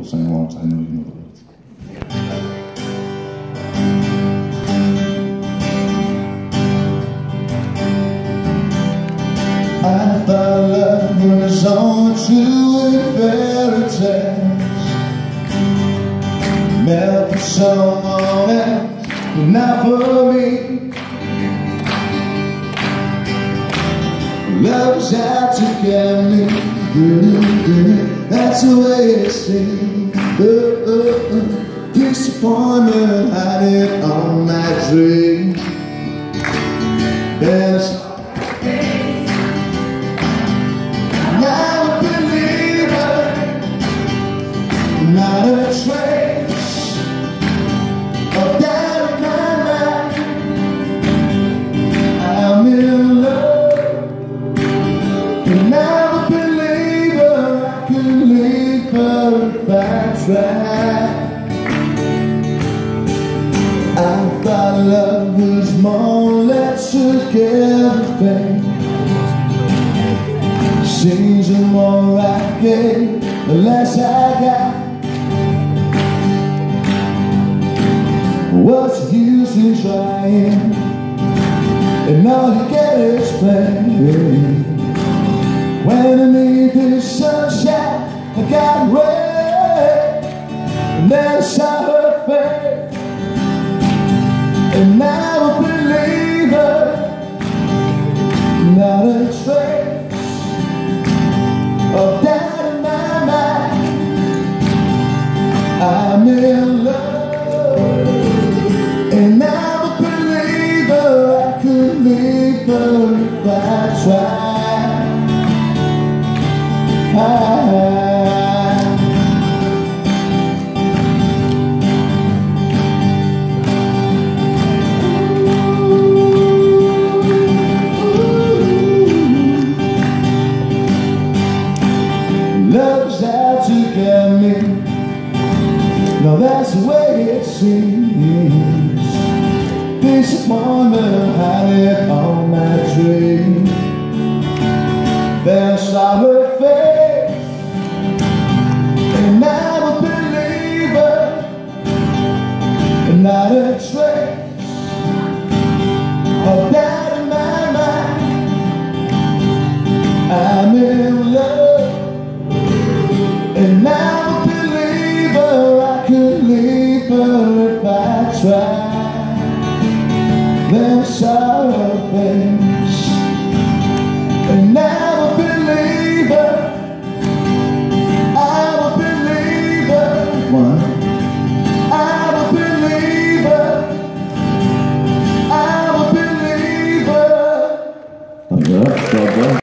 sing along because I know you know the words. I thought love was only true in fairy tales, meant for someone else, but not for me. Love's out to get me, that's the way it seems. Disappointment hiding on my dream. There's not a believer, not a trace of doubt in my mind. I'm in love, and I'm a believer. I can leave her if I try. I thought love was more or less together, babe. Seems the more I gave, the less I got. What's the use in trying, and all you get is pain? When I need this sunshine, I got rain, and then I saw her face, and now I believe her, not a trace of doubt in my mind. I'm in love, and I'm a believer. I could leave her if I tried. Love's out to get me, no, that's the way it seems. Disappointment hiding on my dream. There's sorrow